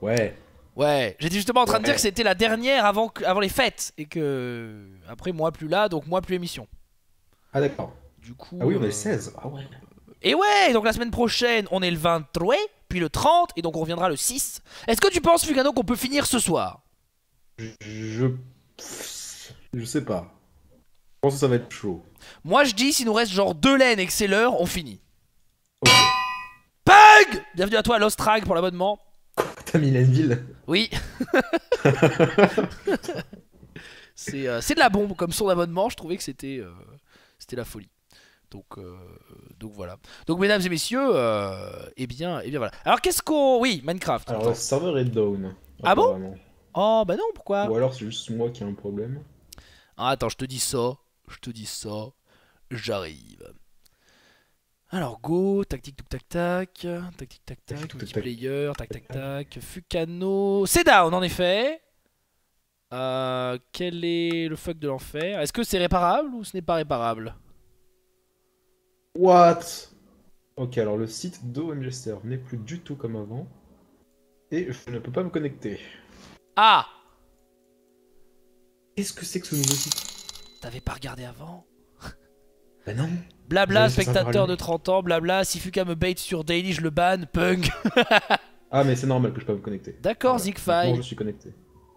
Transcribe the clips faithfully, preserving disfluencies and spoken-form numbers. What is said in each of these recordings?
Ouais. Ouais, j'étais justement en train de dire Ouais. que c'était la dernière avant, que- avant les fêtes. Et que. Après, moi plus là, donc moi plus émission. Ah d'accord. Du Ah coup. oui, on est le euh, seize. Ah ouais. Et ouais, donc la semaine prochaine, on est le vingt-trois, puis le trente, et donc on reviendra le six. Est-ce que tu penses, Fugano, qu'on peut finir ce soir? Je... Je je sais pas. Je pense que ça va être chaud. Moi, je dis, s'il nous reste genre deux laines et que c'est l'heure, on finit. Ok. Pug! Bienvenue à toi, Lost Rag, pour l'abonnement. T'as mis Lenville. Oui. C'est euh, c'est de la bombe comme son d'abonnement, je trouvais que c'était euh, c'était la folie. Donc, euh, donc voilà. Donc mesdames et messieurs, euh, eh bien, eh bien voilà. Alors qu'est-ce qu'on... Oui, Minecraft. Alors attends. le serveur est down. Ah bon? Apparemment. Oh bah non, pourquoi? Ou alors c'est juste moi qui ai un problème. Ah, attends, je te dis ça, je te dis ça, j'arrive. Alors go, tac tic tac tac, tac tic tac tac, Tac, multiplayer, tac tac tac, Fucano, c'est down en effet. Euh, quel est le fuck de l'enfer? Est-ce que c'est réparable ou ce n'est pas réparable? What? Ok, alors le site d'O M G Serve n'est plus du tout comme avant. Et je ne peux pas me connecter. Ah! Qu'est-ce que c'est que ce nouveau site? T'avais pas regardé avant? Bah non. Blabla, J'avais fait ça spectateur par de lui. trente ans, blabla, si Fuka me bait sur Daily, je le banne, punk. Ah mais c'est normal que je peux pas me connecter. D'accord, Voilà. Zigfy. Maintenant, je suis connecté.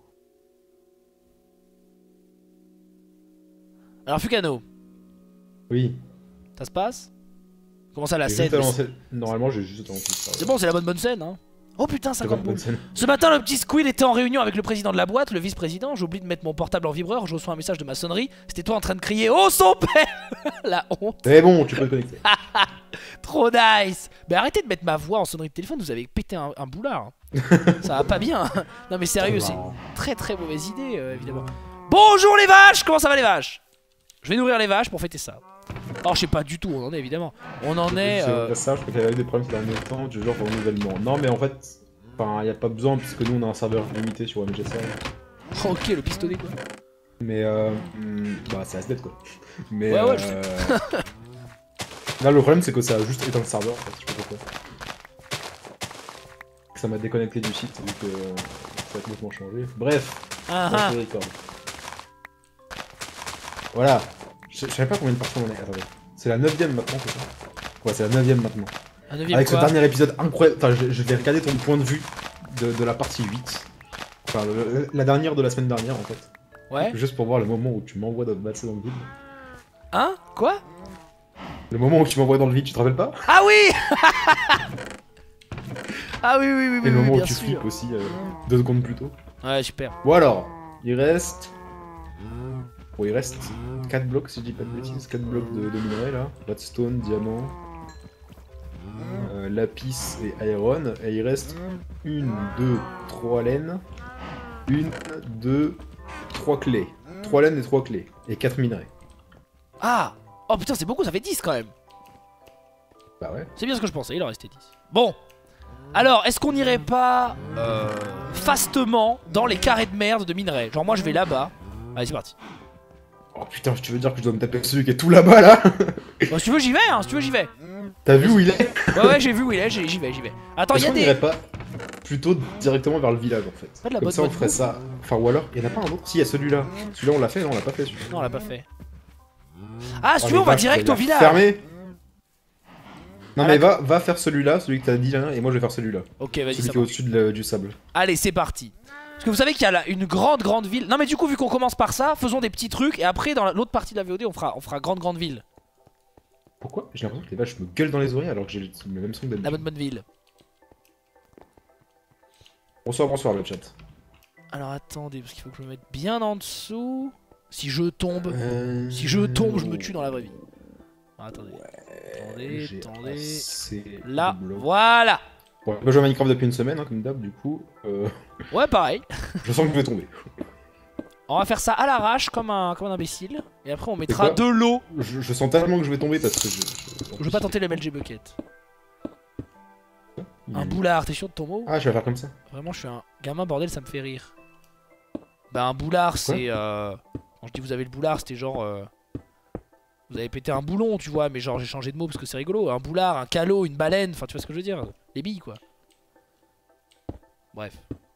Alors Fukano, Oui. ça se passe? Comment ça la J'ai scène? juste à lancer- Normalement j'ai juste à lancer ça. C'est bon, c'est la bonne bonne scène, hein. Oh putain, C'est cinquante pas bonne boules. scène. Ce matin, le petit Squid était en réunion avec le président de la boîte, le vice-président. J'oublie de mettre mon portable en vibreur. Je reçois un message de maçonnerie. C'était toi en train de crier "Oh son père!" La honte. C'est bon, tu peux te connecter. Trop nice. Mais arrêtez de mettre ma voix en sonnerie de téléphone. Vous avez pété un, un boulard. hein. Ça va pas bien. Non mais sérieux, c'est marrant. une très très mauvaise idée, euh, évidemment. Bonjour les vaches. Comment ça va les vaches? Je vais nourrir les vaches pour fêter ça. Alors je sais pas du tout où on en est évidemment. On en est... C'est euh, ça, je crois qu'il y avait eu des problèmes ces derniers temps, du genre renouvellement. Non mais en fait, enfin y a pas besoin puisque nous on a un serveur limité sur O M G Serve. Ok, le pistolet quoi. Mais euh, hmm, bah c'est S D quoi. Mais Ouais, ouais, euh, je sais. là le problème c'est que ça a juste éteint le serveur, en fait, je sais pas pourquoi. Ça m'a déconnecté du site vu que euh, ça a complètement changé. Bref, Ah ça ah. fait record. Voilà. Je je savais pas combien de personnes on est. Attendez. C'est la neuvième maintenant, c'est ça? Ouais, c'est la neuvième maintenant. Un neuvième Avec quoi. ce dernier épisode incroyable. Enfin, je, je vais regarder ton point de vue de, de la partie huit. Enfin, le- la dernière de la semaine dernière en fait. Ouais. Juste pour voir le moment où tu m'envoies dans, passer dans le vide. Hein? Quoi? Le moment où tu m'envoies dans le vide, tu te rappelles pas? Ah oui. Ah oui, oui, oui, oui, Et le oui, moment où bien tu sûr. flippes aussi, euh, deux secondes plus tôt. Ouais, super. Bon alors, il reste... Bon, il reste quatre blocs si je dis pas de bêtises, quatre blocs de, de minerais là. Redstone, diamant, euh, lapis et iron. Et il reste une, deux, trois laines, une, deux, trois clés. Trois laines et trois clés. Et quatre minerais. Ah. Oh putain, c'est beaucoup, ça fait dix quand même. Bah ouais. C'est bien ce que je pensais, il en restait dix. Bon. Alors, est-ce qu'on irait pas euh, fastement dans les carrés de merde de minerais? Genre moi je vais là-bas. Allez, c'est parti. Oh putain, tu veux dire que je dois me taper celui qui est tout là-bas là? Bon, si tu veux, j'y vais, hein, si tu veux, j'y vais. T'as vu où il est? Ouais, ouais, j'ai vu où il est, j'y j'y vais, j'y vais. Attends, il Est-ce y a qu'on des... irait pas plutôt directement vers le village en fait? Pas de la Comme bonne ça on bonne ferait bouffe. ça. Enfin ou alors, il y en a pas un autre? Si, il y a celui-là. Celui-là on l'a fait, non on l'a pas fait celui-là. Non, on l'a pas fait. Ah, si Oh, tu veux, les on va vaches, direct il au a village. Fermé. Non Ah, mais va, va faire celui-là, celui que t'as dit là, et moi je vais faire celui-là. Ok, vas-y, Celui ça qui est marche. au-dessus de la- du sable. Allez, c'est parti. Parce que vous savez qu'il y a là une grande, grande ville. Non, mais du coup, vu qu'on commence par ça, faisons des petits trucs. Et après, dans la- l'autre partie de la V O D, on fera, on fera grande, grande ville. Pourquoi j'ai l'impression que les vaches me gueulent dans les oreilles alors que j'ai le même son que La d'habitude. bonne, bonne ville. Bonsoir, bonsoir le chat. Alors, attendez, parce qu'il faut que je me mette bien en dessous. Si je tombe, Euh... si je tombe, je me tue dans la vraie vie. Ah, attendez. Attendez, J'ai attendez. assez Là, de blocs. voilà. Bon, moi je joue à Minecraft depuis une semaine, hein, comme d'hab, du coup, euh, Ouais, pareil. je sens que je vais tomber. On va faire ça à l'arrache, comme un, comme un imbécile. Et après, on mettra quoi de l'eau. Je, je sens tellement que je vais tomber parce que je... Je veux pas tenter le M L G Bucket. Un boulard, t'es sûr de ton mot? Ah, je vais faire comme ça. Vraiment, je suis un gamin, bordel, ça me fait rire. Bah, un boulard, c'est. Euh... Quand je dis vous avez le boulard, c'était genre. Euh... Vous avez pété un boulon, tu vois, mais genre j'ai changé de mot parce que c'est rigolo. Un boulard, un calot, une baleine, enfin, tu vois ce que je veux dire? Les billes, quoi. Bref.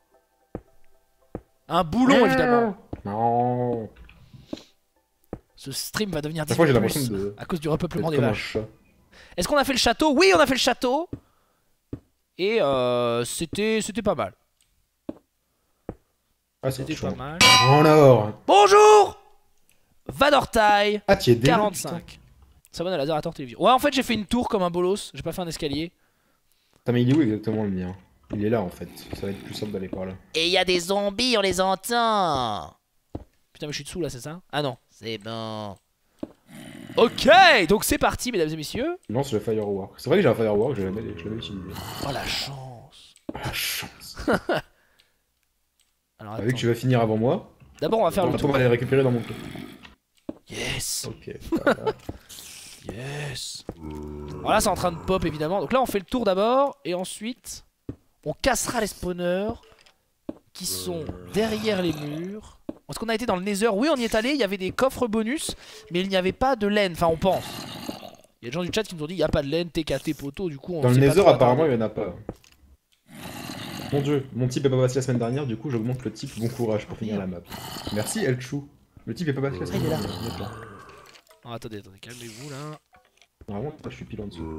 Un boulon, évidemment. Non. Ce stream va devenir Chaque fois, j'ai difficile l'impression de. à cause du repeuplement d'être des comme un vaches. chat. Est-ce qu'on a fait le château? Oui, on a fait le château. Et euh, c'était c'était pas mal. Ah, c'est C'était pas chaud. mal. En or. Bonjour Vadortail Ah, tu es déjà. quarante-cinq. Savonne à laser à tort télévision. Ouais, en fait, j'ai fait une tour comme un bolos. J'ai pas fait un escalier. Putain, mais il est où exactement le mien? Il est là en fait. Ça va être plus simple d'aller par là. Et il y a des zombies, on les entend. Putain, mais je suis dessous là, c'est ça? Ah non, c'est bon. Ok, donc c'est parti, mesdames et messieurs. Il lance le firework. C'est vrai que j'ai un firework, je l'avais je l'avais utilisé. Oh la chance. Ah, la chance. Alors Ah, vu que attends. tu vas finir avant moi, D'abord, on va faire le on tour. va les récupérer dans mon tour. Yes. Ok. Voilà. Yes. Alors là, c'est en train de pop évidemment. Donc là, on fait le tour d'abord et ensuite, on cassera les spawners qui sont derrière les murs. Est-ce qu'on a été dans le Nether? Oui, on y est allé. Il y avait des coffres bonus, mais il n'y avait pas de laine. Enfin, on pense. Il y a des gens du chat qui nous ont dit il n'y a pas de laine, T K T poteau. Du coup, on Dans le s'est pas Nether, trop apparemment, attardé. il y en a pas. Mon dieu, mon type est pas passé la semaine dernière, du coup j'augmente le type. Bon courage pour finir la map. Merci Elchou. Le type est pas passé la semaine Ah, il est là. dernière. il est là. Oh, attendez, attendez, calmez-vous là. Normalement, je suis pile en dessous.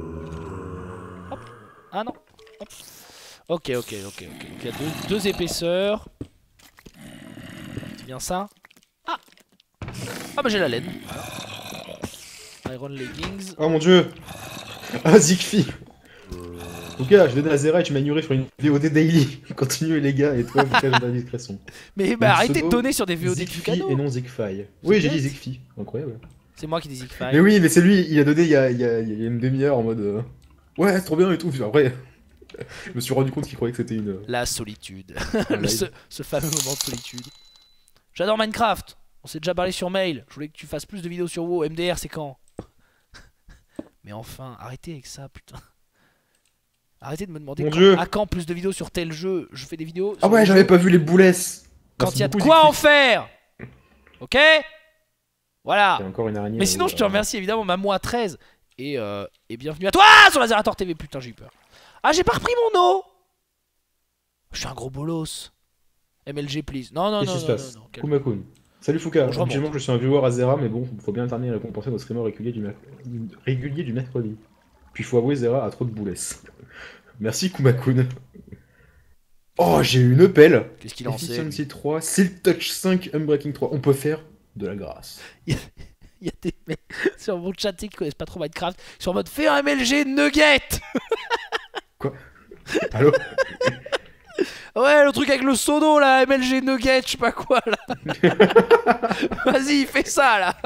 Ah non. Hop. Ok, ok, ok, ok. Donc il y a deux, deux épaisseurs. C'est bien ça. Ah. Ah bah j'ai la laine. Iron leggings. Oh mon dieu. Ah Zigfi. Ok, je donne à Zera et tu m'as ignoré sur une V O D daily. Continuez les gars, et toi, vous cachez la discrétion. Mais bah Donc, arrêtez pseudo, de donner sur des V O D du Zigfi cadeau. et non Zigfi. Oui, j'ai bête. dit Zigfi. Incroyable. C'est moi qui dis Zigfy. Mais oui, mais c'est lui, il a donné il y a, il y a- il y a une demi-heure en mode. euh, Ouais, c'est trop bien et tout. Puis après, je me suis rendu compte qu'il croyait que c'était une. La solitude. un Le- live. ce, ce fameux moment de solitude. J'adore Minecraft. On s'est déjà parlé sur mail. Je voulais que tu fasses plus de vidéos sur WoW. M D R, c'est quand? Mais enfin, arrêtez avec ça, putain. Arrêtez de me demander Mon quand- Dieu. à quand plus de vidéos sur tel jeu. Je fais des vidéos. Ah sur ouais, des j'avais jeux pas vu les boulesses. quand Merci il y a de beaucoup, quoi en Zigfi. faire. Ok. Voilà. Il y a encore une araignée. Mais là, sinon, où, je te euh, remercie évidemment, Mamois treize. Et, euh, et bienvenue à toi sur Lazerator T V. Putain, j'ai eu peur. Ah, j'ai pas repris mon eau. Je suis un gros bolos. M L G, please. Non, non, Qu'est-ce non, qui se non, passe non, non, calme. Kumakun. Salut Fouka, Bon, je remonte. habituellement je suis un viewer à Zera, mais bon, faut bien alterner et récompenser nos streamers réguliers du, merc- réguliers du mercredi. Puis faut avouer, Zera a trop de boulesses. Merci Kumakun. Oh, j'ai eu une pelle. Qu'est-ce qu'il en sait, lui? Efficiency trois, Silk Touch cinq, Unbreaking trois. On peut faire de la grâce. Il y a des mecs sur mon chat qui connaissent pas trop Minecraft. Ils sont en mode fais un M L G nugget. Allô? Ouais, le truc avec le sono là, M L G nugget, je sais pas quoi là. Vas-y, fais ça là.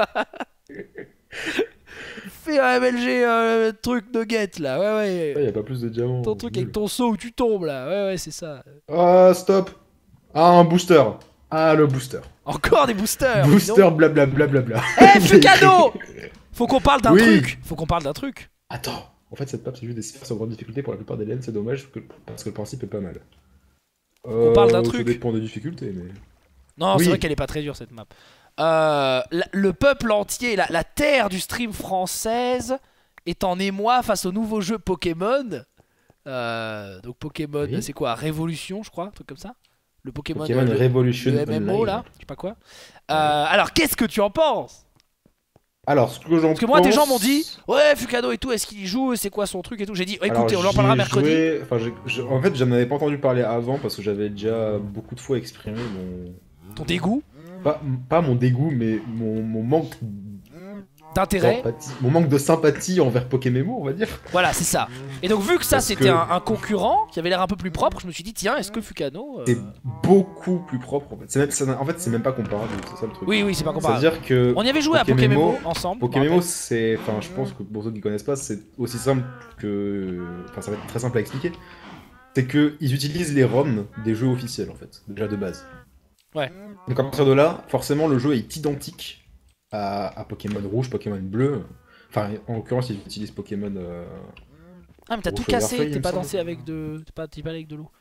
Fais un M L G euh, truc nugget là. Ouais, ouais. Il y a pas plus de diamants. Ton truc Nul. avec ton saut où tu tombes là. Ouais, ouais, c'est ça. Ah, stop. Ah, un booster. Ah, le booster. Encore des boosters. Booster, blablabla. Bla, bla, bla. Eh, Fukado. Faut qu'on parle d'un Oui. truc. Faut qu'on parle d'un truc. Attends. En fait, cette map, c'est juste des sphères sur grande difficulté pour la plupart des laines, c'est dommage que- parce que le principe est pas mal. On parle d'un Euh, truc. Ça dépend des difficultés, mais. Non, Oui. c'est vrai qu'elle est pas très dure cette map. Euh, la- le peuple entier, la, la terre du stream française est en émoi face au nouveau jeu Pokémon. Euh, donc Pokémon, Oui. c'est quoi? Révolution, je crois, un truc comme ça. Le Pokémon, Pokémon euh, le, Revolution le M M O Online. là, je sais pas quoi. Euh, alors, qu'est-ce que tu en penses? Alors, ce que j'en Parce que moi, des pense- gens m'ont dit, ouais, Fukado et tout, est-ce qu'il y joue? C'est quoi son truc et tout? J'ai dit, Alors, écoutez, on en j'y parlera ai mercredi. joué- Enfin, j'ai- j'ai- en fait, j'en avais pas entendu parler avant parce que j'avais déjà beaucoup de fois exprimé mon. Ton dégoût Pas, pas mon dégoût, mais mon, mon manque d'intérêt. d'empathie- mon manque de sympathie envers Pokémon, on va dire. Voilà, c'est ça. Et donc, vu que ça, Parce c'était que- un, un concurrent qui avait l'air un peu plus propre, je me suis dit, tiens, est-ce que Fukano. euh, C'est beaucoup plus propre en fait. C'est même, c'est- en fait, c'est même pas comparable, c'est ça le truc. Oui, oui, c'est pas comparable. C'est-à-dire que On y avait joué à Pokémon- Pokémon ensemble. je me Pokémon, rappelle. c'est. Enfin, je pense que pour ceux qui connaissent pas, c'est aussi simple que. Enfin, ça va être très simple à expliquer. C'est que ils utilisent les ROM des jeux officiels en fait, déjà de base. Ouais. Donc à partir de là, forcément, le jeu est identique à, à Pokémon rouge, Pokémon bleu. Enfin, en l'occurrence, ils utilisent Pokémon. euh, Ah, mais t'as Rouge, tout vert, cassé, feuille, il t'es me pas semble. dansé avec de. T'es pas, t'es pas allé avec de l'eau.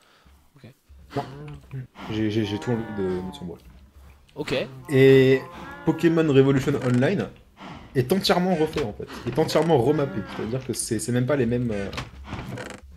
J'ai j'ai- j'ai tout envie de mettre sur moi. Ok. Et Pokémon Revolution Online est entièrement refait en fait, est entièrement remappé. C'est-à-dire que c'est c'est même pas les mêmes. euh,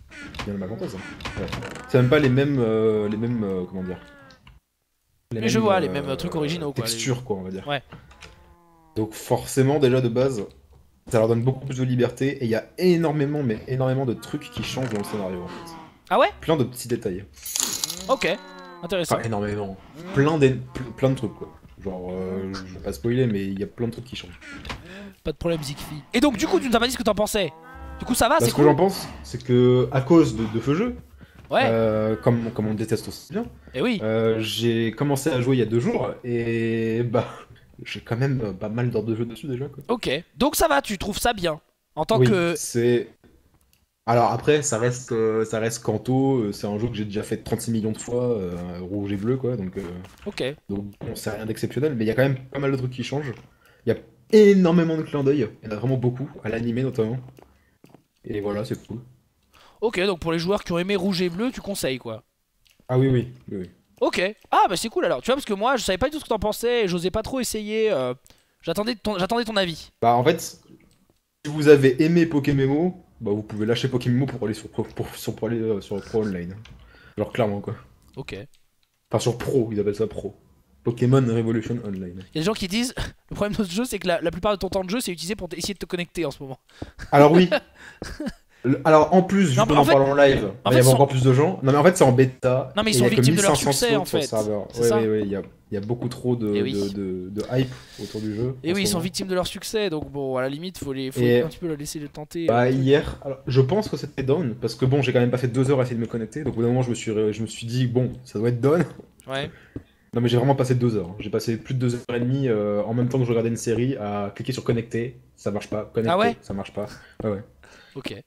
bien le Macantos. Hein. Ouais. C'est même pas les mêmes, euh, les mêmes, euh, comment dire. Les Mais mêmes, je vois, euh, les mêmes trucs originaux. Textures, quoi, les... quoi, on va dire. Ouais. Donc forcément, déjà de base, ça leur donne beaucoup plus de liberté et il y a énormément, mais énormément de trucs qui changent dans le scénario en fait. Ah ouais? Plein de petits détails. Ok, intéressant. Enfin, énormément. Plein, plein de trucs quoi. Genre, euh, je vais pas spoiler, mais il y a plein de trucs qui changent. Pas de problème, Zigfi. Et donc, du coup, tu ne t'as pas dit ce que t'en pensais? Du coup, ça va, c'est cool. Ce cool. que j'en pense, c'est que à cause de, de feu jeu, ouais. euh, comme, comme on le déteste aussi bien, et oui. euh, j'ai commencé à jouer il y a deux jours et bah. J'ai quand même pas mal d'heures de jeu dessus déjà quoi. Ok, donc ça va, tu trouves ça bien en tant oui, que. c'est. Alors après, ça reste, euh, ça reste Kanto, euh, c'est un jeu que j'ai déjà fait trente-six millions de fois, euh, rouge et bleu quoi, donc. Euh, ok. Donc bon, c'est rien d'exceptionnel, mais il y a quand même pas mal de trucs qui changent. Il y a énormément de clins d'œil, il y en a vraiment beaucoup, à l'animé notamment. Et voilà, c'est cool. Ok, donc pour les joueurs qui ont aimé rouge et bleu, tu conseilles quoi? Ah oui, oui, oui. oui. Ok, ah bah c'est cool alors, tu vois, parce que moi je savais pas du tout ce que t'en pensais et j'osais pas trop essayer, euh, j'attendais ton, j'attendais ton avis. Bah en fait, si vous avez aimé Pokémon, bah vous pouvez lâcher Pokémon pour aller sur Pro, pour, sur, pour aller, euh, sur Pro Online. Alors clairement quoi. Ok. Enfin sur Pro, ils appellent ça Pro. Pokémon Revolution Online. Il y a des gens qui disent, le problème de ce jeu c'est que la, la plupart de ton temps de jeu c'est utilisé pour essayer de te connecter en ce moment. Alors oui. Alors en plus, juste en, en parlant en live, il y avait encore plus de gens. Non mais en fait c'est en bêta. Non mais ils sont victimes de leur succès en fait. Oui oui oui, il y a, y a beaucoup trop de, oui. de, de, de hype autour du jeu. Et oui, ils sont victimes de leur succès, donc bon à la limite faut, les, faut et un petit peu laisser le tenter. Bah euh, hier, alors, je pense que c'était down, parce que bon j'ai quand même pas fait deux heures à essayer de me connecter, donc au bout d'un moment je me suis, je me suis dit bon ça doit être down. Ouais. Non mais j'ai vraiment passé deux heures, j'ai passé plus de deux heures et demie euh, en même temps que je regardais une série à cliquer sur connecter, ça marche pas, connecter, ah ouais ça marche pas. Ouais ouais. Ok.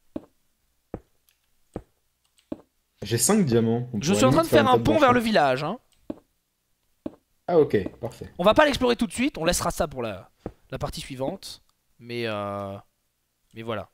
J'ai cinq diamants. Je suis en train de faire un pont vers le village. Hein. Ah ok, parfait. On va pas l'explorer tout de suite, on laissera ça pour la, la partie suivante. Mais euh... Mais voilà.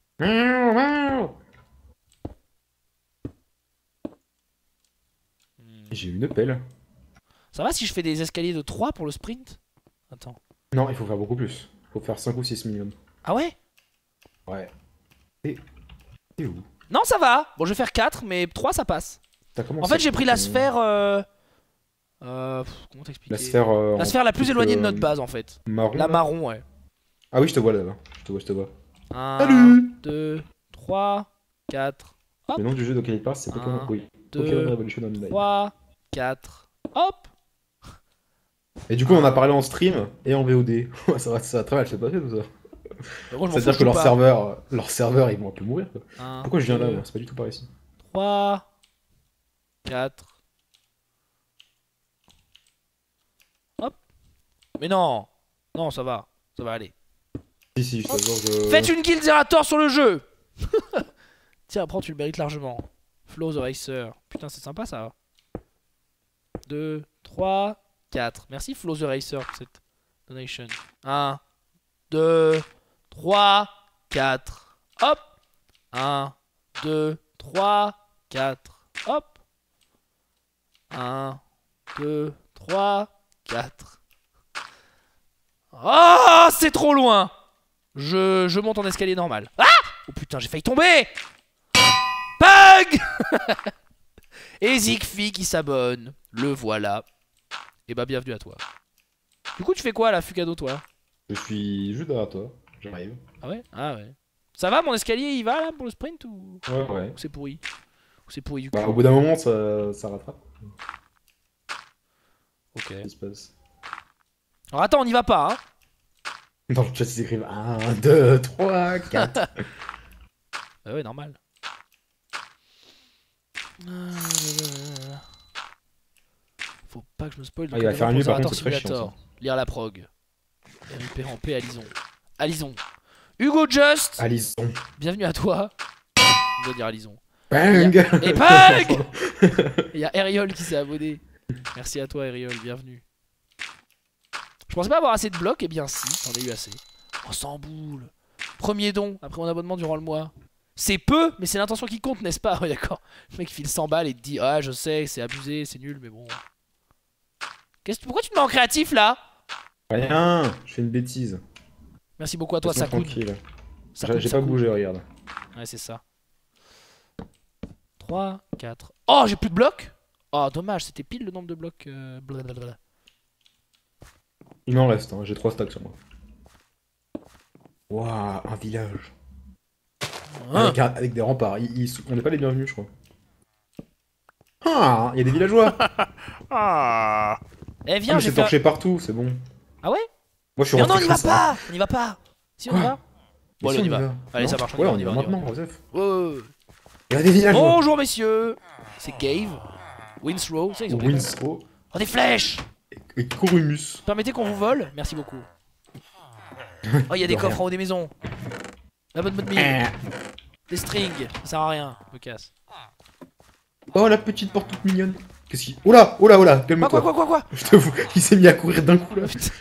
J'ai une pelle. Ça va si je fais des escaliers de trois pour le sprint? Attends. Non, il faut faire beaucoup plus. Il faut faire cinq ou six millions. Ah ouais? Ouais. Et... T'es où? Non, ça va. Bon, je vais faire quatre, mais trois, ça passe. En fait, j'ai pris la sphère... Euh... Euh... Comment t'expliquer? La sphère... Euh, la sphère la plus éloignée de notre base, en fait. Marron, la marron, ouais. Ah oui, je te vois là-bas. Je te vois, je te vois. un, deux, trois, quatre... Hop. Le nom du jeu auquel il parle, c'est Pokémon... Oui. Pokémon Revolution Online. trois, quatre... Hop. Et du coup, on en a parlé en stream et en V O D. ça, va, ça va très mal se passer tout ça. C'est-à-dire que leur serveur, leur serveur, ils vont un peu mourir. Quoi. Un, Pourquoi je viens deux, là? C'est pas du tout par ici. trois, quatre. Hop. Mais non. Non, ça va. Ça va aller. Si, si, je je... Faites une guilde Zerator sur le jeu. Tiens, prends, tu le mérites largement. Flow the Racer. Putain, c'est sympa ça. deux, trois, quatre. Merci Flow the Racer pour cette donation. un, deux, trois, quatre. Hop. un, deux, trois, quatre. Hop. un, deux, trois, quatre. Oh, c'est trop loin. Je, je monte en escalier normal. Ah! Oh putain, j'ai failli tomber. Pug. Et Zigfi qui s'abonne. Le voilà. Et bah bienvenue à toi. Du coup tu fais quoi là, Fugado, toi? Je suis juste derrière toi. J'arrive. Ah ouais? Ah ouais. Ça va, mon escalier il va là pour le sprint ou... Ouais ouais. Ou c'est pourri? Ou c'est pourri du coup? Bah au bout d'un moment ça, ça rattrape. Ok. Qu'est-ce qui se passe? Alors attends, on y va pas hein. Dans le chat ils écrivent un, deux, trois, quatre. Bah ouais, normal. Faut pas que je me spoil. Ah, il va faire un lieu par contre, c'est très chiant ça. Lire la prog. R I P en paix, Alison. Alison. Hugo Just. Alison. Bienvenue à toi. On doit dire Alison. Bang. A... Et bang. Il y a Ariol qui s'est abonné. Merci à toi Ariol, bienvenue. Je pensais pas avoir assez de blocs, et bien si, j'en ai eu assez. Oh, cent boules. Premier don, après mon abonnement durant le mois. C'est peu, mais c'est l'intention qui compte, n'est-ce pas? Oui, d'accord. Le mec file cent balles et te dit ah, je sais, c'est abusé, c'est nul, mais bon. Qu'est-ce... Pourquoi tu te mets en créatif là? Rien, je fais une bêtise. Merci beaucoup à toi, Sakoun. Tranquille. J'ai pas bougé, regarde. Ouais, c'est ça. trois, quatre. Oh, j'ai plus de blocs. Oh, dommage, c'était pile le nombre de blocs. Euh... blablabla. Il m'en reste, hein. J'ai trois stacks sur moi. Waouh, un village. Hein Avec, un- avec des remparts. Ils- ils- on n'est pas les bienvenus, je crois. Ah, il y a des villageois. Ah. Eh, Ah, viens, mais j'ai c'est fait. un- torché partout, c'est bon. Ah ouais? Moi, je suis Mais non, on rentré n'y va comme ça. pas. On n'y va pas. Si, on y Quoi? va. Mais Bon, si, allez, on y va. Allez, Non ça marche. Ouais, on y va maintenant, Joseph. Ouais, ouais, ouais. Il y a des villageois. Bonjour, messieurs. C'est Cave. Winsrow. Ça, ils ont des noms. Winsrow Oh, des flèches. et Corumus. Permettez qu'on vous vole. Merci beaucoup. Oh, il y a des De coffres rien. en haut des maisons. La bonne bonne mine. Ah. Des strings. Ça sert à rien. Je me casse. Oh, la petite porte toute mignonne. Qu'est-ce qu'il... Oh là, oh là, oh là, Quoi, calme-toi. quoi, quoi, quoi, quoi? Je t'avoue, il s'est mis à courir d'un coup là. Oh, putain.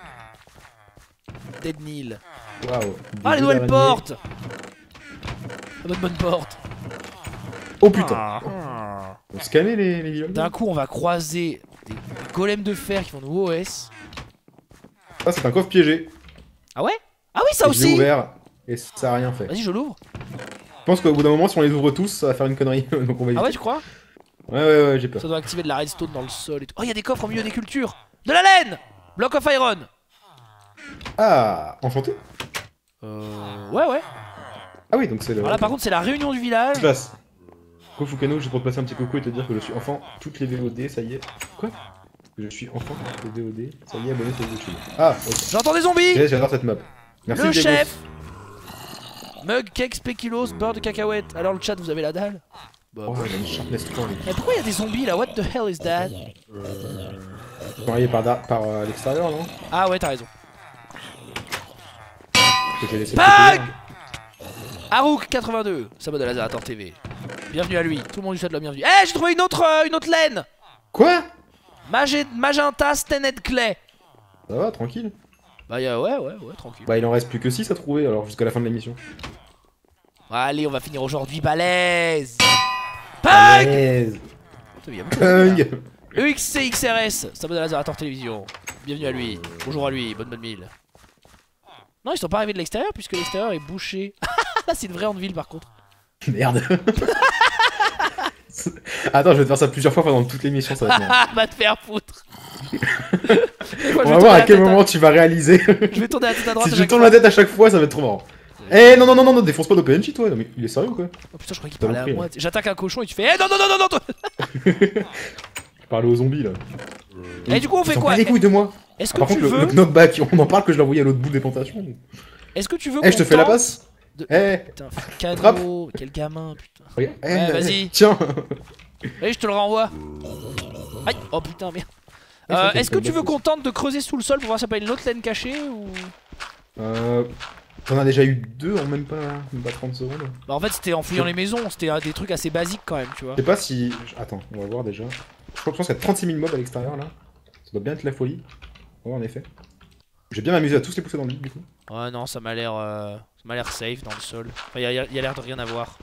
Dead Nil. Waouh. Ah, les Des nouvelles araignées. portes. La bonne bonne porte. Oh putain. Ah. On se calmait les, les villageois. D'un coup, on va croiser des, des golems de fer qui vont nous O S. Ça, c'est un coffre piégé. Ah ouais? Ah oui, ça Et je l'ai aussi. ouvert et ça a rien fait. Vas-y, je l'ouvre. Je pense qu'au bout d'un moment, si on les ouvre tous, ça va faire une connerie. Donc on va Ah ouais, éviter. tu crois? Ouais, ouais, ouais, j'ai peur. Ça doit activer de la redstone dans le sol et tout. Oh, il y a des coffres au milieu des cultures. De la laine. Block of Iron. Ah, enchanté. Euh... Ouais, ouais. Ah oui, donc c'est le... Alors là, par contre, c'est la réunion du village. Place. Kofukano, juste pour te passer un petit coucou et te dire que je suis enfant toutes les V O D, ça y est. Quoi? Que je suis enfant toutes les V O D, ça y est, abonné sur YouTube. Ah, ok. J'entends des zombies. Yes, j'adore cette map. Merci Le Diego. chef. Mug, cake, spéculoos, beurre de cacahuète. Alors le chat, vous avez la dalle? Bah, Oh, bah. il a une sharpness trois, lui. Mais pourquoi il y a des zombies là? What the hell is that? Ils sont arrivés par, da- par euh, l'extérieur, non? Ah ouais, t'as raison. Que j'ai laissé Bag. le côté, Harouk quatre-vingt-deux, Sabot de Lazarator T V. Bienvenue à lui, tout le monde lui souhaite la bienvenue. Eh, j'ai trouvé une autre, euh, une autre laine. là. Quoi? Magé- Magenta Stenned Clay. Ça va, tranquille. Bah y'a- ouais, ouais, ouais, tranquille. Bah, il en reste plus que six à trouver, alors jusqu'à la fin de l'émission. Allez, on va finir aujourd'hui balèze. Pug. Yes. Putain, il y a beaucoup de monde, là. Pung. E X C X R S, Sabot de Lazarator Télévision. Bienvenue à lui, bonjour à lui, bonne bonne mille. Non, ils sont pas arrivés de l'extérieur puisque l'extérieur est bouché. Là, c'est une vraie Anvil par contre. Merde. Attends, je vais te faire ça plusieurs fois pendant toute l'émission, ça va être marrant. Ah, va te faire foutre. Moi, On va voir à quel moment tu vas réaliser. Je vais tourner la tête à droite. Si à tu chaque tournes fois. la tête à chaque fois, ça va être trop marrant. Eh non, non, non, non, non, défonce pas d'O P N G toi. Non, mais il est sérieux ou quoi? Oh putain, je croyais qu'il T'as parlait à compris, moi. J'attaque un cochon et tu fais. Eh non, non, non, non, non, toi. Je parlais aux zombies là. Et du coup, on Ils fait s'en quoi? bat les couilles de moi. Est-ce Ah, que par tu contre, le, veux. le knockback, on en parle que je l'ai envoyé à l'autre bout des plantations. Est-ce que tu veux Eh, je te qu'on fais la tente passe. de- Eh, Putain, canot. Quel gamin, putain. regarde. Eh, Ouais, eh, vas-y. Tiens. Allez, je te le renvoie. Aïe. Oh putain, merde. Eh, Euh, ça, c'est Est-ce que une tu veux bonne qu'on tente de creuser sous le sol pour voir si ça peut être une autre laine cachée ou. Euh. T'en as déjà eu deux en même pas, même pas trente secondes. Bah, en fait, c'était en fouillant les maisons. C'était euh, des trucs assez basiques quand même, tu vois. Je sais pas si. Attends, on va voir déjà. Je crois je pense qu'il y a trente-six mille mobs à l'extérieur là. Ça doit bien être la folie. On va voir en effet. J'ai bien m'amusé à tous les pousser dans le vide du coup. Ouais, non, ça m'a l'air. euh, Ça m'a l'air safe dans le sol. Enfin, il y a, y a l'air de rien avoir.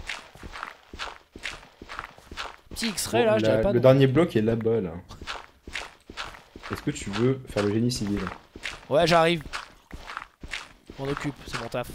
Petit X-ray là, Bon, je la- dirais pas. le non. dernier bloc est là-bas là. Est-ce que tu veux faire le génie civil? Ouais, j'arrive. Je m'en occupe, c'est mon taf.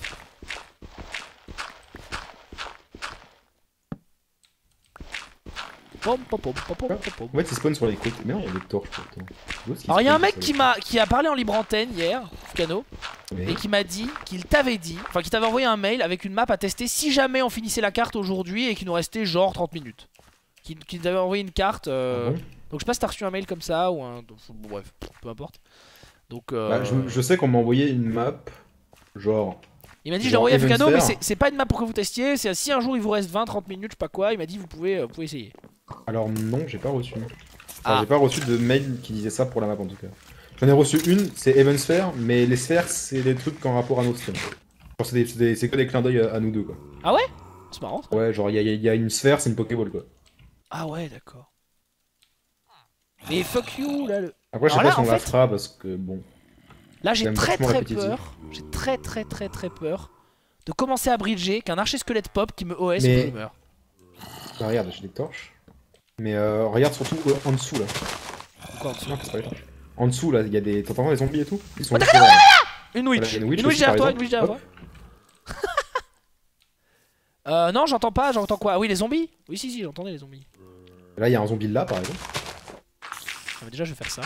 Pom, pom, pom, pom, pom, pom, pom. En fait, il spawn sur les côtés. Mais non, il y a des torches pourtant. Où est-ce qu'il Alors, il y a un spawn, mec ça, qui les m'a qui a parlé en libre antenne hier, Fukano, torches et qui m'a dit qu'il t'avait dit, enfin, qu'il t'avait envoyé un mail avec une map à tester si jamais on finissait la carte aujourd'hui et qu'il nous restait genre trente minutes. Qu'il qu'il t'avait envoyé une carte. euh, Ah bon Donc, je sais pas si t'as reçu un mail comme ça ou un. donc, bon, bref, peu importe. Donc, euh, Bah, je, je sais qu'on m'a envoyé une map. Genre. il m'a dit je l'ai genre envoyé à Fukano, mais Evensphere. c'est c'est pas une map pour que vous testiez. C'est si un jour il vous reste vingt trente minutes, je sais pas quoi. Il m'a dit vous pouvez, euh, vous pouvez essayer. Alors, non, j'ai pas reçu. Enfin, Ah. j'ai pas reçu de mail qui disait ça pour la map en tout cas. J'en ai reçu une, c'est Evensphere, mais les sphères, c'est des trucs en rapport à nos streams. Genre, c'est des- c'est des- c'est que des clins d'œil à, à nous deux quoi. Ah ouais? C'est marrant ça. Ouais, genre, il y, a- il y a une sphère, c'est une Pokéball quoi. Ah ouais, d'accord. Mais fuck you là. Le... Après, je sais Alors pas là, si on en la fait- fera parce que bon. Là j'ai C'est très vachement très répétitif. peur. J'ai très très très très peur de commencer à bridger qu'un archer squelette pop qui me O S Mais- et que je meurs. Bah, regarde, j'ai des torches. Mais euh, regarde surtout euh, en dessous là. Pourquoi en dessous? Non, c'est pas les torches. En dessous là, il y a des. T'entends les zombies et tout? Ils sont Oh, juste là. Une witch. Voilà, il y a une Une witch witch aussi, derrière par toi, exemple. une witch derrière Hop. toi. Euh, non, j'entends pas, j'entends quoi? Ah oui, les zombies? Oui, si, si, j'entendais les zombies. Là, il y a un zombie là, par exemple. Ah, mais déjà, je vais faire ça.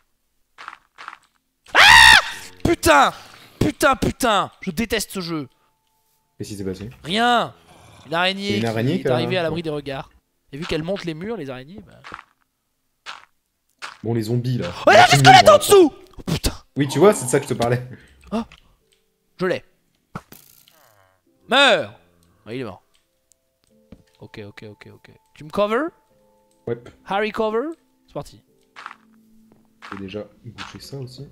Ah putain! Putain, putain! Je déteste ce jeu. Qu'est-ce qui s'est passé? Rien! Une araignée, une araignée qui est arrivée a... à l'abri des regards. Et vu qu'elle monte les murs, les araignées, bah... Bon, les zombies là. Oh, il y a un squelette en dessous! Oh putain! Oui, tu vois, c'est de ça que je te parlais. Oh! Je l'ai. Meurs! Ouais, il est mort. Ok, ok, ok, ok. Tu me cover? Ouais. Harry cover? C'est parti. J'ai déjà bouché ça aussi.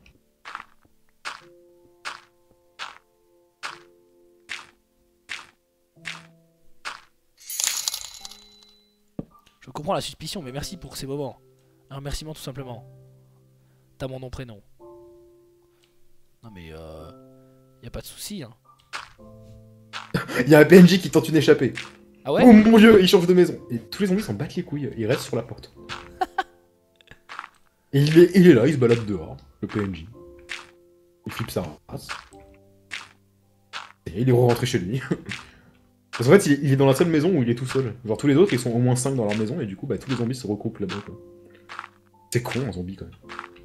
Je comprends la suspicion, mais merci pour ces moments. Un remerciement tout simplement. T'as mon nom prénom. Non mais euh... y a pas de souci hein. Il y a un P N J qui tente une échappée. Ah ouais? Oh mon dieu, il change de maison. Et tous les zombies s'en battent les couilles, ils restent sur la porte. Et il est, il est là, il se balade dehors, le P N J. Il flippe sa race. Et il est rentré chez lui. Parce qu'en fait, il est dans la seule maison où il est tout seul. Genre tous les autres, ils sont au moins cinq dans leur maison, et du coup, bah, tous les zombies se regroupent là-bas, quoi. C'est con, un zombie, quand même.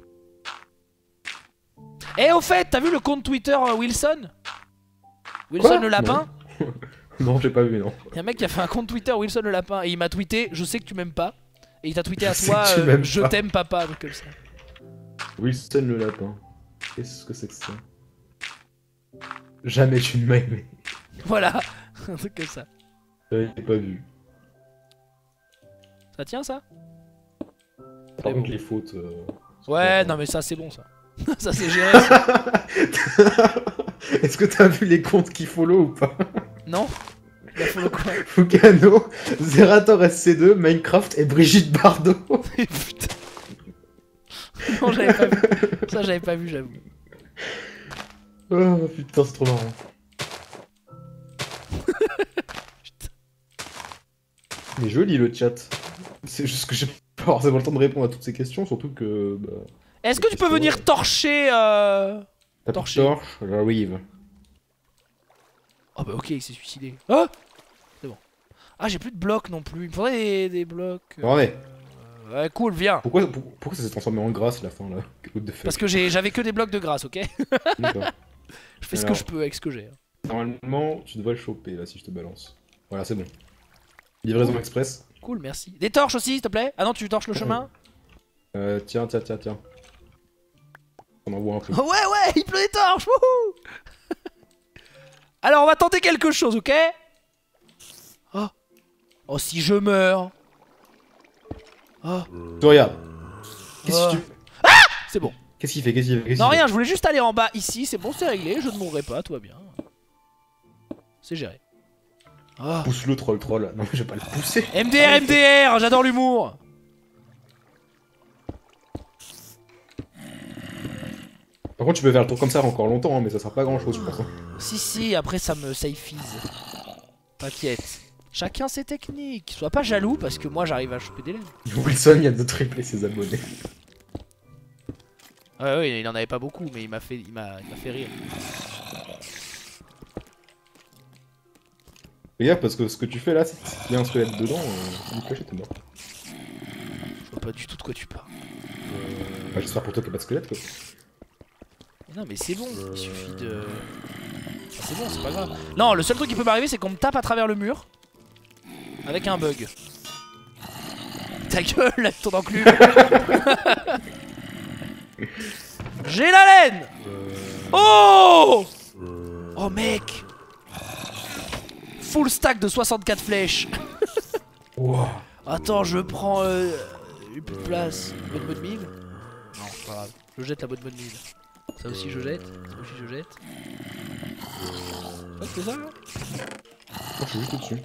Eh au fait, t'as vu le compte Twitter euh, Wilson? Wilson Quoi? le lapin? Non, j'ai pas vu, non. Y'a un mec qui a fait un compte Twitter Wilson le lapin et il m'a tweeté je sais que tu m'aimes pas. Et il t'a tweeté à Je sais toi que tu euh, m'aimes je pas. t'aime papa, donc comme ça. Wilson le lapin. Qu'est-ce que c'est que ça? Jamais tu ne m'as aimé. Voilà, un truc comme ça. J'avais pas vu. Ça tient ça? Par bon. contre, les fautes... euh, sont Ouais, pas- non mais ça c'est bon ça. Ça c'est géré ça. Est-ce que t'as vu les comptes qui follow ou pas? Non? Il a follow quoi? Fugano, Zerator S C deux, Minecraft et Brigitte Bardot. Putain. Non j'avais pas vu. Ça j'avais pas vu j'avoue. Oh putain, c'est trop marrant. Il est joli le chat. C'est juste que j'ai pas forcément le temps de répondre à toutes ces questions, surtout que... Bah, Est-ce que tu peux venir torcher euh... ta Torché. torche, j'arrive. Oh bah ok il s'est suicidé. Ah c'est bon. Ah j'ai plus de blocs non plus. Il me faudrait des, des blocs. euh, Non mais, Ouais cool viens. pourquoi, pour- pourquoi ça s'est transformé en grâce la fin là? What the fuck? Parce que j'ai- j'avais que des blocs de grâce, ok? D'accord. Je fais ce que Alors. je peux avec ce que j'ai. Normalement, tu devrais le choper là si je te balance. Voilà, c'est bon. Livraison express. Cool, merci. Des torches aussi, s'il te plaît? Ah non, tu torches le chemin? Euh, tiens, tiens, tiens, tiens. On envoie un peu. Oh, ouais, ouais, il pleut des torches, wouhou. Alors, on va tenter quelque chose, ok? Oh. Oh, si je meurs. Oh, Tu regardes. Qu'est-ce Oh. que tu... c'est bon. Qu'est-ce qu'il fait? Qu'est-ce qu'il fait? Qu'est-ce Non, qu'il rien, je voulais juste aller en bas ici, c'est bon, c'est réglé, je ne mourrai pas, tout va bien. C'est géré. Oh. fait? Pousse-le, troll, troll. Non, mais je vais pas le pousser. M D R, M D R, j'adore l'humour. Par contre, tu peux faire le tour comme ça encore longtemps, hein, mais ça sera pas grand chose, je pense. hein. Si, si, après ça me safeise. T'inquiète. Chacun ses techniques. Sois pas jaloux parce que moi j'arrive à choper des lèvres. Wilson vient de tripler ses abonnés. Ouais, ouais, il en avait pas beaucoup, mais il m'a fait, il m'a, il m'a fait rire. Regarde, parce que ce que tu fais là, c'est qu'il y a un squelette dedans, euh, du clocher, t'es mort. Je vois pas du tout de quoi tu parles. Bah, j'espère pour toi qu'il n'y a pas de squelette, quoi. Mais non, mais c'est bon, il suffit de. Ah, c'est bon, c'est pas grave. Non, le seul truc qui peut m'arriver, c'est qu'on me tape à travers le mur. Avec un bug. Ta gueule, avec ton enclume. J'ai la laine. Oh. Oh, mec. Full stack de soixante-quatre flèches. Wow. Attends, je prends euh, une plus de place. Bonne bonne mille. Non, c'est pas grave. Je jette la bonne bonne mille. Ça aussi je jette. Ça aussi je jette. Ouais, c'est ça là. Oh, je suis juste au-dessus.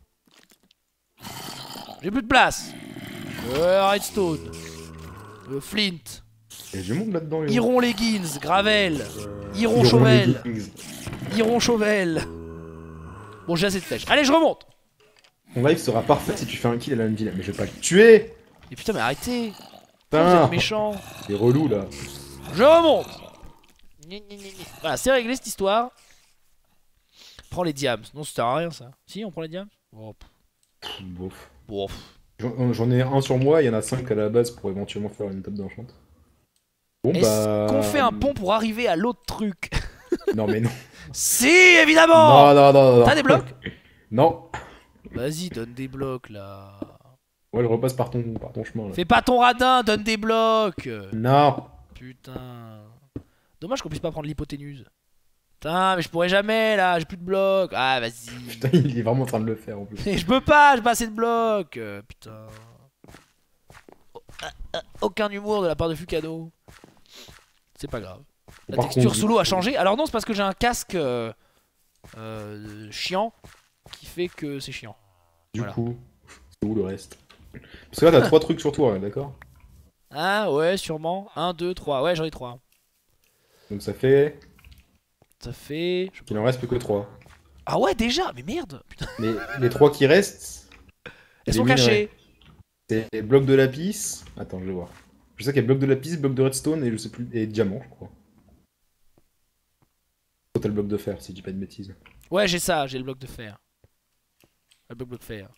J'ai plus de place. Euh, redstone. Euh, flint. Et du monde là-dedans, les Iron leggings. Gravel. Iron Iron chauvel. leggings. Iron chauvel. Bon, j'ai assez de flèches. Allez, je remonte. Ton live sera parfait si tu fais un kill à la même ville. Mais je vais pas le tuer. Et putain, mais arrêtez. Vous Putain, êtes méchant. c'est relou là. Je remonte. Voilà, c'est réglé cette histoire. Prends les diams. Non, ça sert à rien ça. Si, on prend les diams. Oh, pff. Bof. Bon, pff. J'en j'en ai un sur moi, il y en a cinq à la base pour éventuellement faire une table d'enchant. Bon Est-ce bah... qu'on fait un pont pour arriver à l'autre truc? Non mais non. Si, évidemment. Non, non, non, non. T'as des blocs? Non. Vas-y, donne des blocs là. Ouais, je repasse par ton, par ton chemin là. Fais pas ton radin, donne des blocs. Non. Putain. Dommage qu'on puisse pas prendre l'hypoténuse. Putain, mais je pourrais jamais là, j'ai plus de blocs. Ah, vas-y. Putain, il est vraiment en train de le faire en plus. Mais je peux pas, j'ai pas assez de blocs. Euh, putain. Oh, ah, ah, aucun humour de la part de Fukado. C'est pas grave. La Par texture contre, sous l'eau a changé. Alors non, c'est parce que j'ai un casque euh, euh, chiant qui fait que c'est chiant. Du Voilà. coup, c'est où le reste? Parce que là, t'as trois trucs sur toi, d'accord? Ah ouais, sûrement. un, deux, trois. Ouais, j'en ai trois. Donc ça fait Ça fait... je- qu'il en reste plus que trois. Ah ouais, déjà. Mais merde. Putain. Mais les trois qui restent, Elles les sont minerais. cachées. C'est les blocs de lapis. Attends, je vais voir. Je sais qu'il y a bloc de lapis, bloc de redstone et je sais plus. Et diamant, je crois. Total bloc de fer, si je dis pas de bêtises. Ouais, j'ai ça, j'ai le bloc de fer. Le bloc de fer.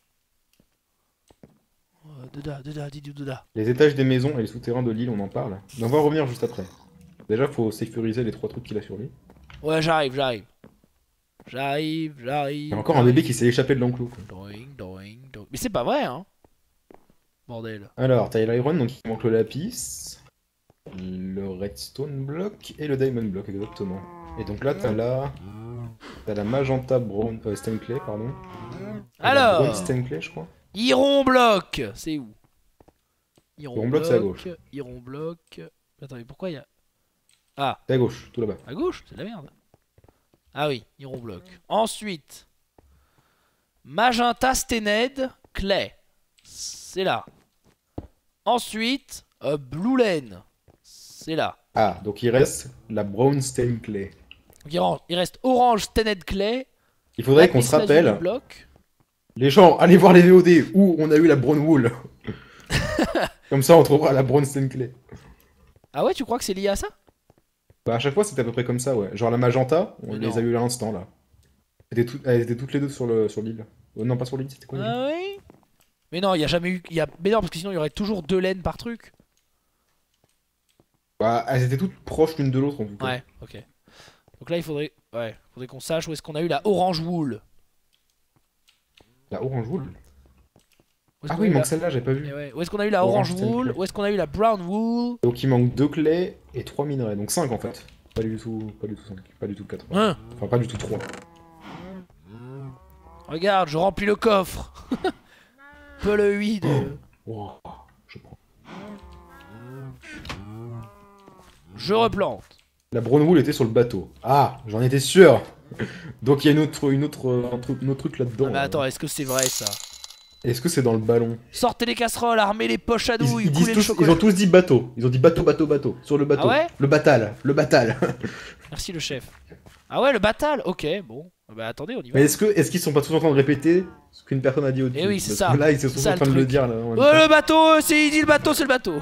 Euh, Deda, deda, didou, deda. Les étages des maisons et les souterrains de l'île, on en parle. Mais on va revenir juste après. Déjà, faut sécuriser les trois trucs qu'il a sur lui. Ouais, j'arrive, j'arrive. J'arrive, Il j'arrive. y a encore un bébé qui s'est échappé de l'enclos. quoi. Doing, doing, doing. Mais c'est pas vrai, hein. Bordel. Alors, t'as l'iron, donc il manque le lapis, le redstone block et le diamond block, exactement. Et donc là, t'as la... T'as la magenta brown... Euh, stained clay, pardon. La Alors, brown stained clay, je crois. Iron bloc. C'est où? Iron bloc, c'est à gauche. Iron bloc. Attends, mais pourquoi il y a... Ah, C'est à gauche, tout là-bas. à gauche, c'est de la merde. Ah oui, Iron bloc. Ensuite, magenta stained clay. C'est là. Ensuite, euh, blue lane. C'est là. Ah, donc il reste la brown stained clay. Donc, il ren- il reste orange stained clay. Il faudrait qu'on lapis se lazuli rappelle, bloc. les gens, allez voir les V O D où on a eu la brown wool. Comme ça, on trouvera la brown stained clay. Ah ouais, tu crois que c'est lié à ça? Bah, à chaque fois, c'était à peu près comme ça, ouais. Genre la magenta, on Mais les non. a eu à l'instant, là. Elles étaient, tout- elles étaient toutes les deux sur le sur l'île. Euh, non, pas sur l'île, c'était quoi l'île? Ah oui. Mais non, il y a jamais eu. Y a... Mais non, parce que sinon il y aurait toujours deux laines par truc. Bah, elles étaient toutes proches l'une de l'autre, en tout cas. Ouais, ok. Donc là, il faudrait, ouais, faudrait qu'on sache où est-ce qu'on a eu la orange wool. La orange wool. Où est-ce Ah qu'on a oui, eu il manque la- celle-là, j'ai pas vu. Eh ouais, où est-ce qu'on a eu la Orange orange stained wool? clay. Où est-ce qu'on a eu la brown wool? Donc il manque deux clés et trois minerais, donc cinq en fait. Pas du tout, pas du tout cinq, pas du tout quatre. Hein? Enfin, pas du tout trois. Regarde, je remplis le coffre. Peu le huit de... Wow, je prends. Je replante. La brown wool était sur le bateau. Ah, j'en étais sûr. Donc il y a une autre, une autre, euh, un, truc, un autre truc là-dedans. Ah mais là. attends, est-ce que c'est vrai ça? Est-ce que c'est dans le ballon? Sortez les casseroles, armez les poches à ils, douille, ils disent coulez le tous, ils chocolat. ont tous dit bateau. Ils ont dit bateau, bateau, bateau. Sur le bateau. Ah ouais le batal, le batal. Merci le chef. Ah ouais, le batal, ok, bon. Bah attendez, on y va. Mais est-ce que, est-ce qu'ils sont pas tous en train de répéter ce qu'une personne a dit au-dessus? Eh oui, c'est Parce ça. que là, ils sont C'est tous ça, en train le de le truc. dire là. en même Oh temps. le bateau, c'est il dit le bateau, c'est le bateau.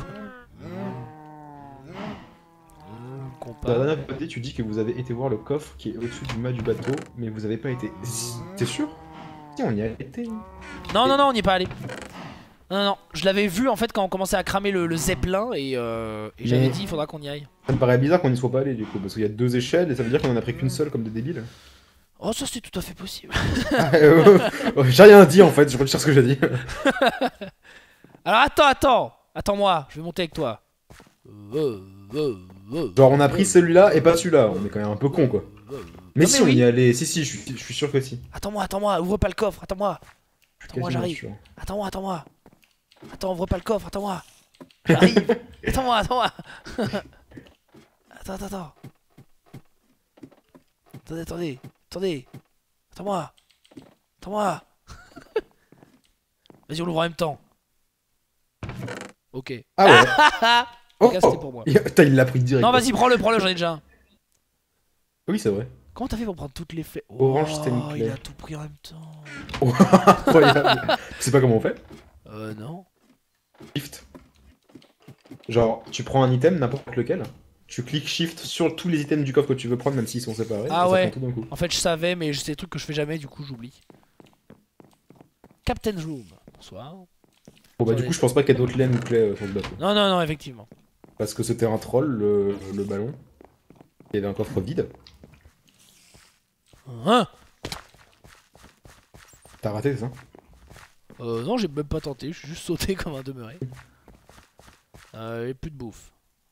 Dans la dernière partie, tu dis que vous avez été voir le coffre qui est au-dessus du mât du bateau, mais vous avez pas été. T'es sûr? Si, on y a été. Non, non, non, on n'y est pas allé. Non, non, non, je l'avais vu en fait quand on commençait à cramer le, le zeppelin et, euh, et j'avais Mais- dit il faudra qu'on y aille. Ça me paraît bizarre qu'on n'y soit pas allé du coup, parce qu'il y a deux échelles et ça veut dire qu'on en a pris qu'une seule comme des débiles. Oh, ça c'est tout à fait possible. Ah, euh, euh, j'ai rien dit en fait, je retire ce que j'ai dit. Alors attends, attends, attends-moi, je vais monter avec toi. Euh, euh, euh, Genre, on a pris celui-là et pas celui-là, on est quand même un peu con quoi. euh. Mais Non, si, mais on oui. y est allé, si, si, je suis, je suis sûr que si. Attends-moi, attends-moi, ouvre pas le coffre, attends-moi. Je suis Attends-moi, quasiment j'arrive. sûr. Attends-moi, attends-moi. Attends, ouvre pas le coffre, attends-moi. J'arrive. Attends-moi, attends-moi. Attends, attends, attends. Attendez, attendez, attendez. Attends-moi. Attends-moi. Vas-y, on l'ouvre en même temps. Ok. Ah ouais. Oh, Regarde, c'était oh. pour moi. Putain, il l'a pris direct. Non, vas-y, prends-le, prends-le, j'en ai déjà un. Oui, c'est vrai. Comment t'as fait pour prendre toutes les flèches? Orange, Oh, stained il clay. a tout pris en même temps. Incroyable. Tu sais pas comment on fait? Euh, non. Shift. Genre, tu prends un item, n'importe lequel, Tu cliques shift sur tous les items du coffre que tu veux prendre, même s'ils sont séparés. Ah et ça ouais. prend tout d'un coup. En fait, je savais, mais c'est des trucs que je fais jamais, du coup, j'oublie. Captain's Room. Bonsoir. Bon bah du coup je pense pas qu'il y ait d'autres laines ou clés euh, sur le bateau. Non, non, non, effectivement. Parce que c'était un troll, le, le ballon. Il y avait un coffre vide. Hein? T'as raté, c'est ça? Euh, non, j'ai même pas tenté, je suis juste sauté comme un demeuré. Euh, et plus de bouffe.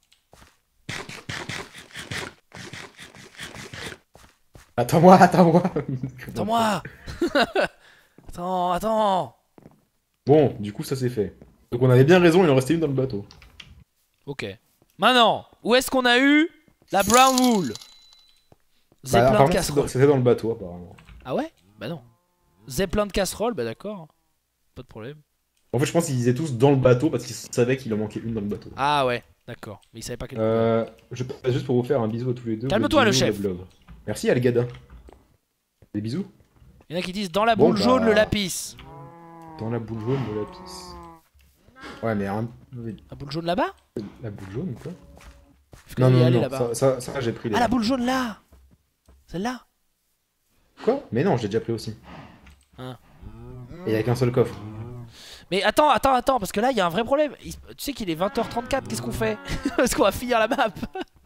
Attends-moi, attends-moi. Attends-moi. Attends, attends. Bon, du coup ça c'est fait. Donc on avait bien raison, il en restait une dans le bateau. Ok. Maintenant, où est-ce qu'on a eu la brown wool? Bah, Zeppelin de apparemment, casserole. c'était dans le bateau apparemment. Ah ouais? Bah non. Zeppelin de casserole, bah d'accord. Pas de problème. En fait je pense qu'ils disaient tous dans le bateau parce qu'ils savaient qu'il en manquait une dans le bateau. Ah ouais, d'accord. Mais il savait pas quel. Euh, je passe juste pour vous faire un bisou à tous les deux. Calme-toi, le Guillaume chef. et Blob. Merci Algada. Des bisous. Il y en a qui disent dans la Bon, boule bah. jaune le lapis. Dans la boule jaune de lapis. Ouais mais un... La boule jaune là-bas? La boule jaune ou quoi? Faut Non y non aller non, là-bas. ça, ça, ça j'ai pris les... Ah, la boule jaune là. Celle-là. Quoi? Mais non, j'ai déjà pris aussi. Hein. Et il y a qu'un seul coffre. Mais attends, attends, attends, parce que là il y a un vrai problème. Il- Tu sais qu'il est vingt heures trente-quatre, qu'est-ce qu'on fait? Est-ce qu'on va finir la map?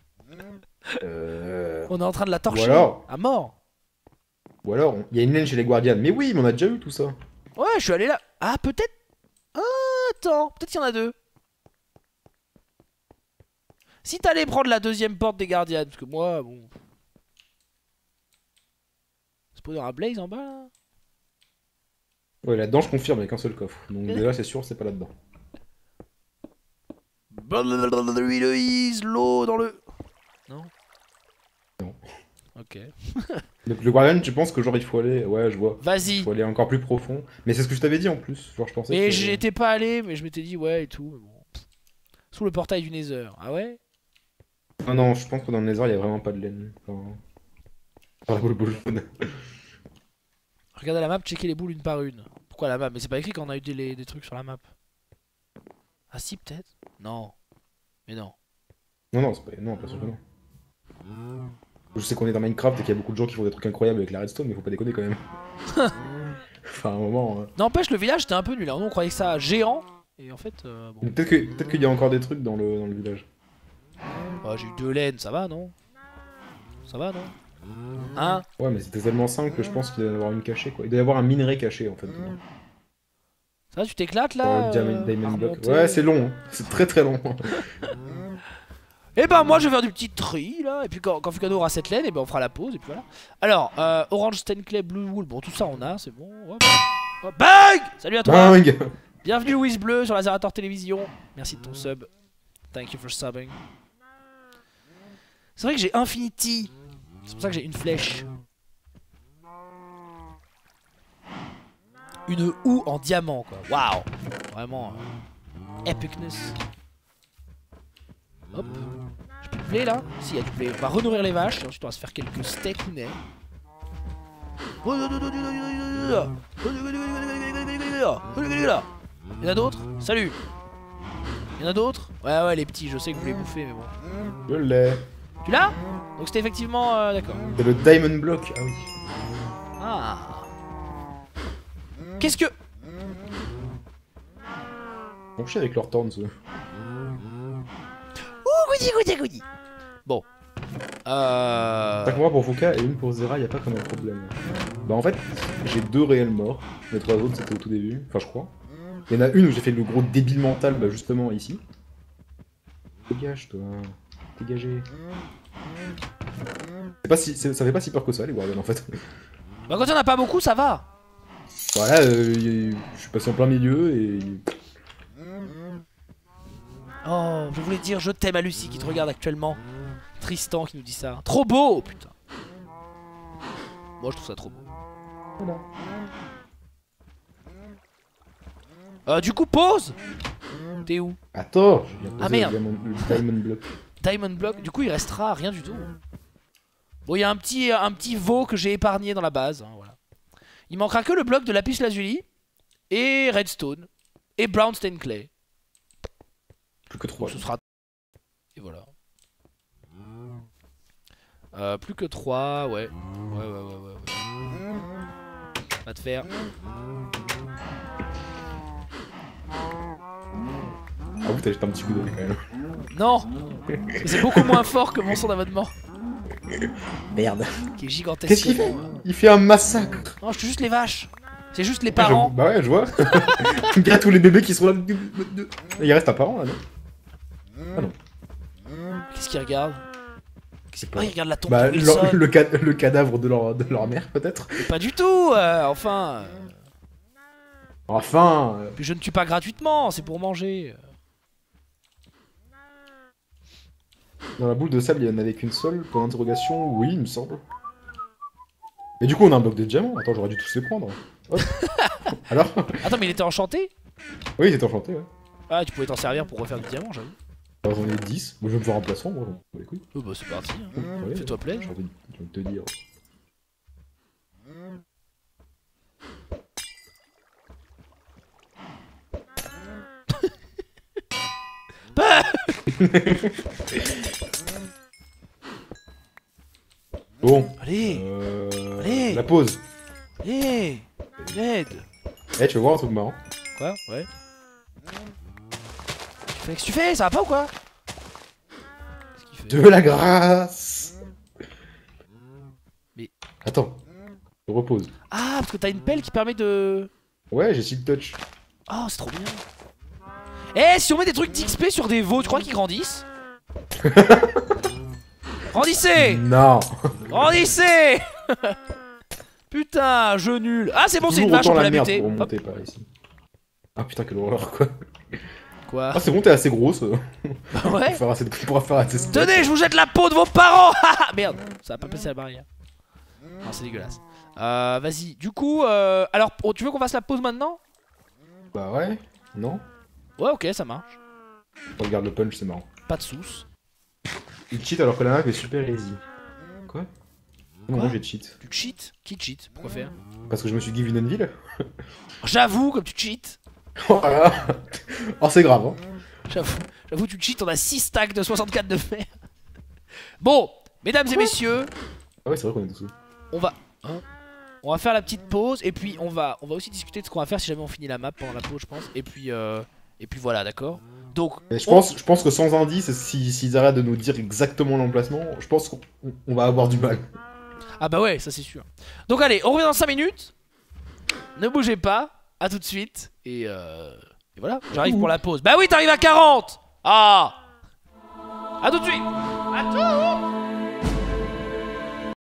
Euh... On est en train de la torcher. Ou alors- À mort. Ou alors, il y a une laine chez les Guardians. Mais oui, mais on a déjà eu tout ça. Ouais, je suis allé là. Ah, peut-être. Ah, attends, peut-être qu'il y en a deux. Si t'allais prendre la deuxième porte des gardiens, parce que moi, bon. C'est pour un Blaze en bas là? Ouais, là-dedans, je confirme, il y a qu'un seul coffre. Donc déjà, c'est sûr, c'est pas là-dedans. L'eau dans le. Non? Non. Ok. Donc le Guardian, tu penses que genre il faut aller... Ouais, je vois. Il Vas-y. faut aller encore plus profond. Mais c'est ce que je t'avais dit en plus. Genre, je pensais Mais que... j'étais pas allé, mais je m'étais dit ouais et tout. Mais bon. Sous le portail du Nether. Ah ouais? Non, non, je pense que dans le Nether, il y a vraiment pas de laine. Enfin... Dans la boule boule jaune. Regardez la map, checker les boules une par une. Pourquoi la map? Mais c'est pas écrit qu'on a eu des, les- des trucs sur la map. Ah si, peut-être? Non. Mais non. Non, non, c'est pas... Non, pas sûr que non. Je sais qu'on est dans Minecraft et qu'il y a beaucoup de gens qui font des trucs incroyables avec la redstone, mais faut pas déconner quand même. Enfin, à un moment... hein. N'empêche, le village était un peu nul. Hein. Nous, on croyait que ça géant. Et en fait, euh, bon. Peut-être que... peut qu'il y a encore des trucs dans le, dans le village. Bah, j'ai eu deux laines, ça va, non? Ça va, non? Hein? Ouais, mais c'était tellement simple que je pense qu'il doit y avoir une cachée, quoi. Il doit y avoir un minerai caché, en fait. dedans. Ça va, tu t'éclates là? Dans le diamond, euh, diamond à block. remonter Ouais, c'est long. hein. C'est très très long. Et ben moi je vais faire du petit tri là, et puis quand, quand Fukano aura cette laine, et ben on fera la pause, et puis voilà. Alors, euh, Orange Stain Clay, Blue Wool, bon tout ça on a, c'est bon. Hop. Hop. Bang! Salut à toi! Bang! Bienvenue Louise Bleu sur la Zerator Télévision. Merci de ton sub. Thank you for subbing. C'est vrai que j'ai Infinity. C'est pour ça que j'ai une flèche. Une houe en diamant quoi. Waouh! Vraiment. Euh, epicness. Hop. J'ai plus de blé là? Si, il y a du blé. On va renourrir les vaches et ensuite on va se faire quelques steaks ou nez. Il y en a d'autres? Salut! Il y en a d'autres? Ouais, ouais, les petits, je sais que vous les bouffez, mais bon. Je l'ai. Tu l'as? Donc c'était effectivement. Euh, D'accord. C'est le diamond block. Ah oui. Ah. Qu'est-ce que. On chie avec leur torn, ce. Ouh, goudi, goudi, goudi. Bon. Euh. Cinq mois pour Fouca et une pour Zera, y a pas comme un problème. Bah en fait, j'ai deux réels morts. Les trois autres c'était au tout début, enfin je crois. Il y en a une où j'ai fait le gros débile mental, bah justement ici. Dégage toi. Dégagez. C'est pas si, c'est- ça fait pas si peur que ça les Guardians en fait. Bah, quand il y en a pas beaucoup, ça va. Voilà, euh, y- je suis passé en plein milieu et... Oh, je voulais dire je t'aime à Lucie qui te regarde actuellement. Tristan qui nous dit ça. Trop beau, putain. Moi je trouve ça trop beau. Voilà. Euh, du coup, pause. T'es où? Attends, je viens Ah, poser merde. le diamond, le diamond block. Diamond Block. Du coup, il restera rien du tout. Bon, il y a un petit, un petit veau que j'ai épargné dans la base. Hein, voilà. Il manquera que le bloc de lapis lazuli et redstone et brown stain clay. Plus que Donc, trois. ce sera. Et voilà. Euh, plus que trois, ouais. Ouais, ouais, ouais, ouais. ouais. Va te faire. Ah vous t'as jeté un petit coup d'œil quand même. Non. Mais c'est beaucoup moins fort que mon son d'abonnement. Merde. Qui est gigantesque. Qu'est-ce qu'il fait? Il fait un massacre. Non, je tue juste les vaches. C'est juste les Ah, je- parents. Bah ouais, je vois. Regarde tous les bébés qui sont là. Il reste un parent là, non? Ah non. Qu'est-ce qu'ils regardent? C'est Oh, pas... ils regardent la tombe Bah, de Wilson. le, le, ca- le cadavre de leur, de leur mère, peut-être. Mais pas du tout, euh, enfin. euh, Enfin. euh, Puis je ne tue pas gratuitement, c'est pour manger. Dans la boule de sable, il y en avait qu'une seule. Pour l'interrogation, oui, il me semble. Et du coup, on a un bloc de diamants. Attends, j'aurais dû tous les prendre. Hop. Alors? Attends, mais il était enchanté? Oui, il était enchanté, ouais. Ah, tu pouvais t'en servir pour refaire du diamant, j'avoue. Alors, j'en ai dix. Moi, je vais me faire un remplaçant, moi, j'en ai les couilles. Oh bah c'est parti, hein. Ouais, Fais-toi J'ai plaisir. envie, de- j'ai envie de te dire. Bon. Allez, Euh... Allez. La pause. allez, l'aide. Eh, tu veux voir un truc marrant? Quoi? Ouais. Tu fais, qu'est-ce que tu fais? Ça va pas ou quoi? Qu'est-ce qu'il fait? De la grâce. Mais- Attends. Je repose. Ah, parce que t'as une pelle qui permet de... Ouais, j'ai Silk Touch. Oh, c'est trop bien. Eh, si on met des trucs d'X P sur des veaux, tu crois qu'ils grandissent? Grandissez! Non. Grandissez! Putain, jeu nul. Ah, c'est bon, c'est une Toujours vache, on autant peut la la merde buter. pour Hop. remonter par ici. Ah putain, quelle horreur quoi. Quoi? Ah, c'est bon, t'es assez grosse. euh, Bah Pour ouais. faire assez de... pour faire assez de... Tenez, je vous jette la peau de vos parents. Merde, ça a pas passé la barrière. Non, c'est dégueulasse. Euh, vas-y. Du coup, euh, alors, oh, tu veux qu'on fasse la pause maintenant? Bah ouais. Non. Ouais, ok, ça marche. Regarde le punch, c'est marrant. Pas de sous. Il cheat alors que la map est super easy. Quoi? Non, Quoi moi j'ai cheat. Tu cheats? Qui cheat? Pourquoi faire? Parce que je me suis given une ville. J'avoue, comme tu cheats. Oh là là. Oh, c'est grave, hein. J'avoue, j'avoue, tu cheats. On a six stacks de soixante-quatre de fer. Bon, mesdames et messieurs, Ah ouais, c'est vrai qu'on est dessous. on va, hein, on va faire la petite pause et puis on va, on va aussi discuter de ce qu'on va faire si jamais on finit la map pendant la pause, je pense. Et puis, euh, et puis voilà, d'accord. Donc, Mais je on- pense, je pense que sans indice, si- s'ils arrêtent de nous dire exactement l'emplacement, je pense qu'on on va avoir du mal. Ah bah ouais, ça c'est sûr. Donc allez, on revient dans cinq minutes. Ne bougez pas, à tout de suite. Et, euh, et voilà, j'arrive pour la pause. Bah oui, t'arrives à quarante. Ah. À tout de suite. À tout